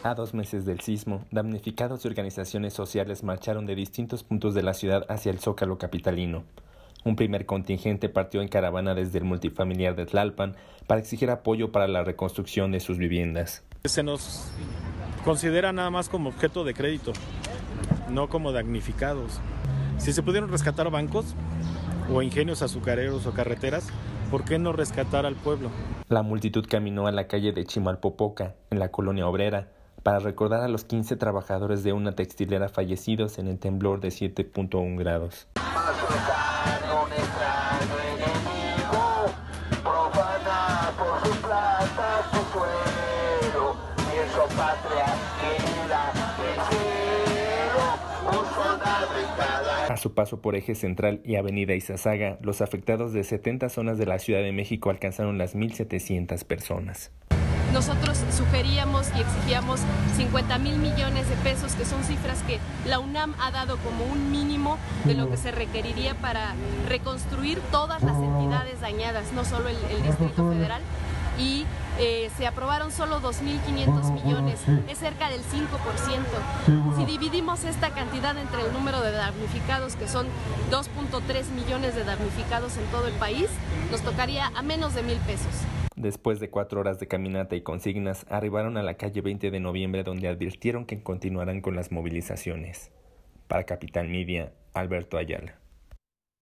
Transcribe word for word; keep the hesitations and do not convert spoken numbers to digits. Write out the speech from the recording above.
A dos meses del sismo, damnificados y organizaciones sociales marcharon de distintos puntos de la ciudad hacia el Zócalo capitalino. Un primer contingente partió en caravana desde el multifamiliar de Tlalpan para exigir apoyo para la reconstrucción de sus viviendas. Se nos considera nada más como objeto de crédito, no como damnificados. Si se pudieron rescatar bancos o ingenios azucareros o carreteras, ¿por qué no rescatar al pueblo? La multitud caminó a la calle de Chimalpopoca, en la colonia obrera, para recordar a los quince trabajadores de una textilera fallecidos en el temblor de siete punto uno grados. A su paso por Eje Central y Avenida Izazaga, los afectados de setenta zonas de la Ciudad de México alcanzaron las mil setecientas personas. Nosotros sugeríamos y exigíamos cincuenta mil millones de pesos, que son cifras que la UNAM ha dado como un mínimo de lo que se requeriría para reconstruir todas las entidades dañadas, no solo el, el Distrito Federal, y eh, se aprobaron solo dos mil quinientos millones, es cerca del cinco por ciento. Si dividimos esta cantidad entre el número de damnificados, que son dos punto tres millones de damnificados en todo el país, nos tocaría a menos de mil pesos. Después de cuatro horas de caminata y consignas, arribaron a la calle veinte de noviembre, donde advirtieron que continuarán con las movilizaciones. Para Capital Media, Alberto Ayala.